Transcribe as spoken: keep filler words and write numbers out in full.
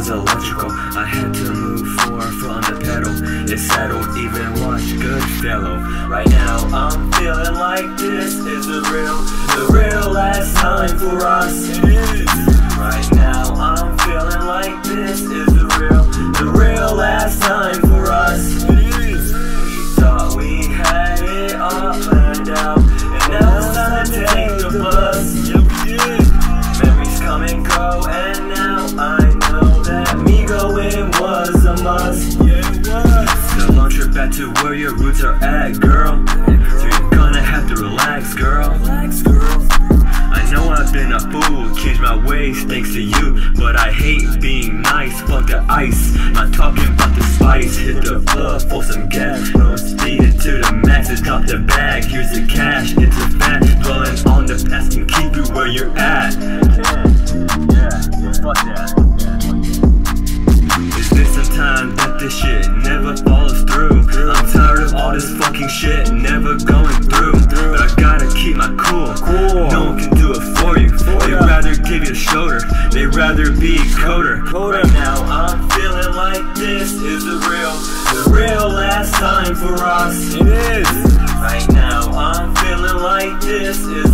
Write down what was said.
electrical. I had to move forward, foot on the pedal. It's settled, even watch Goodfellow. Right now I'm feeling like this is the real, the real last time for us. It is. Right now I'm feeling like this is the real, the real last time for us. It is. We thought we had it all planned out, and now it's time to take the bus. Yeah, we did. Memories come and go, and now I know that me going was a must. Yeah, it was. The long trip back to where your roots are at, girl. So you're gonna have to relax, girl. Relax, girl. I know I've been a fool, changed my ways thanks to you, but I hate being nice, fuck the ice. Not talking about the spice, hit the plug for some gas. No speed it to the max, just drop the bag, here's the cash, it's a fact. Dwelling on the past can keep you where you're at. Yeah, yeah, fuck that. Is this some time that this shit never follows through? I'm tired of all this fucking shit never going through, but I gotta keep my cool. No one can do it for you. They'd rather give you a shoulder, they'd rather be a coder. Right now I'm feeling like this is the real, the real last time for us. It is. Right now I'm feeling like this is